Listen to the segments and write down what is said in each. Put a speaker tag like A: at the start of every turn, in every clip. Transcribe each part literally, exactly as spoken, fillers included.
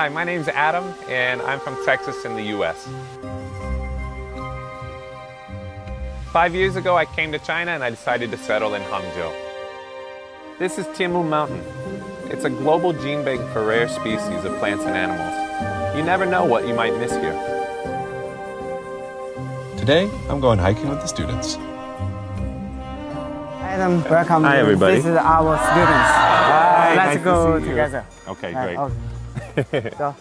A: Hi, my name's Adam, and I'm from Texas in the U S Five years ago, I came to China and I decided to settle in Hangzhou. This is Tianmu Mountain. It's a global gene bank for rare species of plants and animals. You never know what you might miss here.
B: Today, I'm going hiking with the students.
C: Adam, welcome.
A: Hi, everybody.
C: This is our students.
A: Hi,
C: Let's
A: nice
C: go
A: to see you.
C: together.
A: Okay,
C: 哎
A: great.
C: OK 走。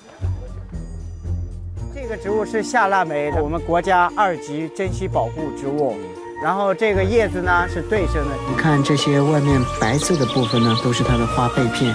C: 这个植物是夏腊梅，我们国家二级珍稀保护植物。然后这个叶子呢是对生的。你看这些外面白色的部分呢，都是它的花被片。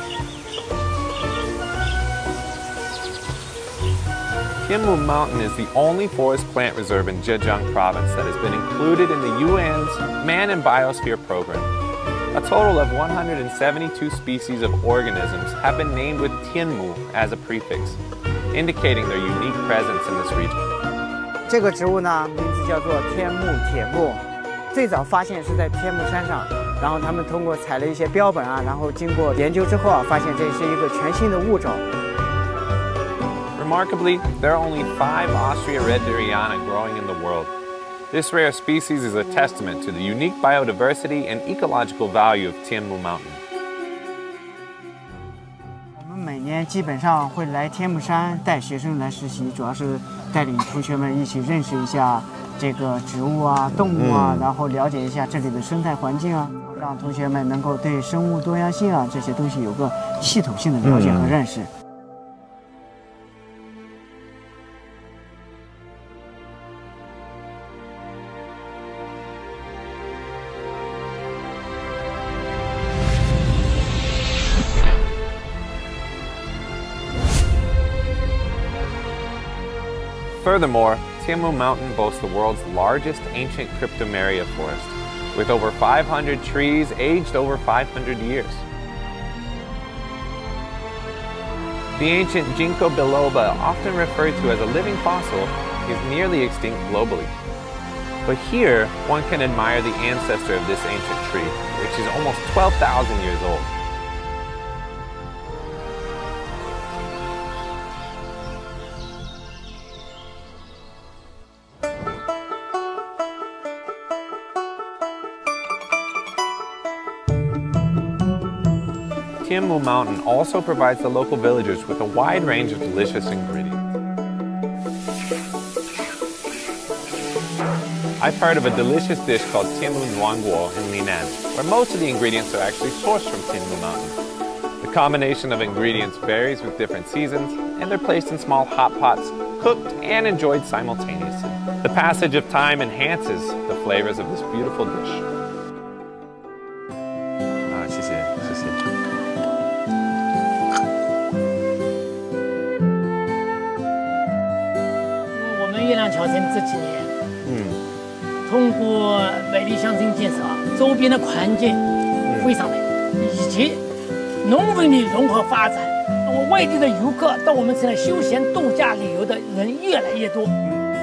A: Tianmu Mountain is the only forest plant reserve in Zhejiang province that has been included in the U N's Man and Biosphere program. A total of one hundred seventy-two species of organisms have been named with Tianmu as a prefix, indicating their unique presence in this region.
C: 这个植物呢，名字叫做天目铁木，最早发现是在天目山上，然后他们通过采了一些标本啊，然后经过研究之后啊，发现这是一个全新的物种。
A: Remarkably, there are only five Austria red duriana growing in the world. This rare species is a testament to the unique biodiversity and ecological value of Tianmu Mountain.
C: 我们每年基本上会来天目山带学生来实习，主要是带领同学们一起认识一下这个植物啊、动物啊，嗯、然后了解一下这里的生态环境啊，让同学们能够对生物多样性啊这些东西有个系统性的了解和认识。嗯
A: Furthermore, Tianmu Mountain boasts the world's largest ancient cryptomeria forest, with over five hundred trees aged over five hundred years. The ancient Ginkgo biloba, often referred to as a living fossil, is nearly extinct globally. But here, one can admire the ancestor of this ancient tree, which is almost twelve thousand years old. Tianmu Mountain also provides the local villagers with a wide range of delicious ingredients. I've heard of a delicious dish called Tianmu Nuangguo in Linan, where most of the ingredients are actually sourced from Tianmu Mountain. The combination of ingredients varies with different seasons, and they're placed in small hot pots, cooked and enjoyed simultaneously. The passage of time enhances the flavors of this beautiful dish.
B: 啊，谢谢，谢谢。
D: 月亮桥村这几年，嗯，通过美丽乡村建设啊，周边的环境非常美，以及农村的融合发展，外地的游客到我们这里休闲度假旅游的人越来越多。